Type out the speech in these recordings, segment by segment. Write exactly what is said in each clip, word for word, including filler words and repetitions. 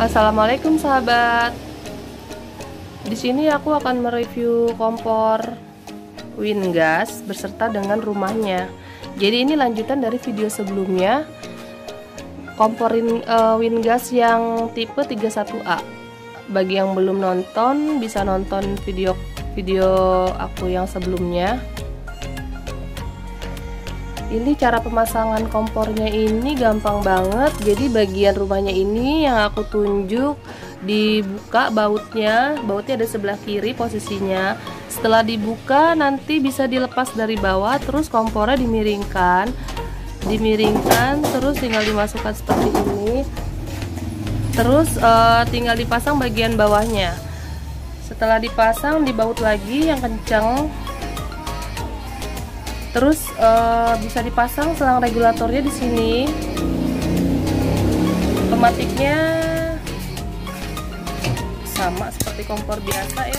Assalamualaikum sahabat. Di sini aku akan mereview kompor Wingas beserta dengan rumahnya. Jadi ini lanjutan dari video sebelumnya, kompor uh, Wingas yang tipe tiga puluh satu A. Bagi yang belum nonton bisa nonton video video aku yang sebelumnya. Ini cara pemasangan kompornya ini gampang banget. Jadi bagian rumahnya ini yang aku tunjuk, dibuka bautnya, bautnya ada sebelah kiri posisinya. Setelah dibuka nanti bisa dilepas dari bawah, terus kompornya dimiringkan, dimiringkan, terus tinggal dimasukkan seperti ini. Terus uh, tinggal dipasang bagian bawahnya. Setelah dipasang dibaut lagi yang kencang. Terus uh, bisa dipasang selang regulatornya di sini. Pematiknya sama seperti kompor biasa ya.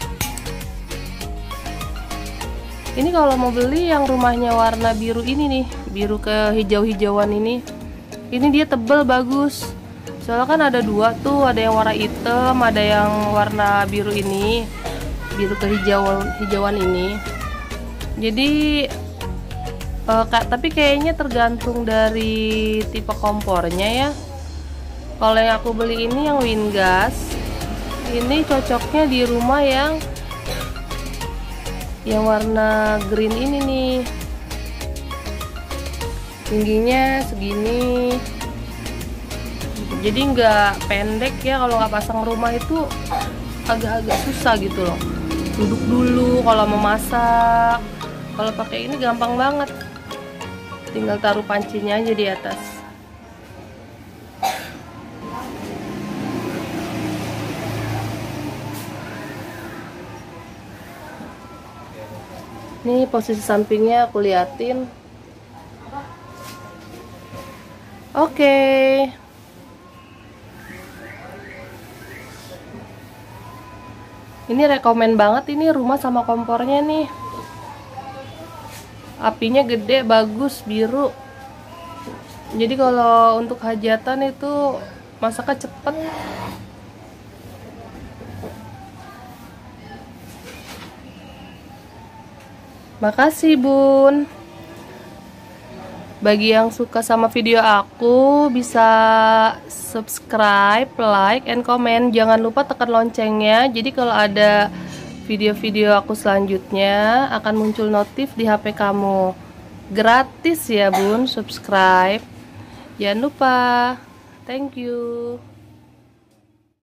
Ini kalau mau beli yang rumahnya warna biru ini nih, biru ke hijau-hijauan ini. Ini dia tebel bagus. Soalnya kan ada dua tuh, ada yang warna hitam, ada yang warna biru ini, biru ke hijauan hijauan ini. Jadi Uh, kak, tapi kayaknya tergantung dari tipe kompornya ya. Kalau yang aku beli ini yang Wingas, ini cocoknya di rumah yang yang warna green ini nih. Tingginya segini, jadi nggak pendek ya. Kalau nggak pasang rumah itu agak-agak susah gitu loh. Duduk dulu kalau mau masak. Kalau pakai ini gampang banget. Tinggal taruh pancinya aja di atas. Ini posisi sampingnya aku liatin. Oke. Ini rekomen banget ini rumah sama kompornya nih. Apinya gede, bagus, biru. Jadi kalau untuk hajatan itu masaknya cepet. Makasih Bun. Bagi yang suka sama video aku bisa subscribe, like, and comment. Jangan lupa tekan loncengnya. Jadi kalau ada video-video aku selanjutnya akan muncul notif di H P kamu. Gratis ya Bun, subscribe. Jangan lupa. Thank you.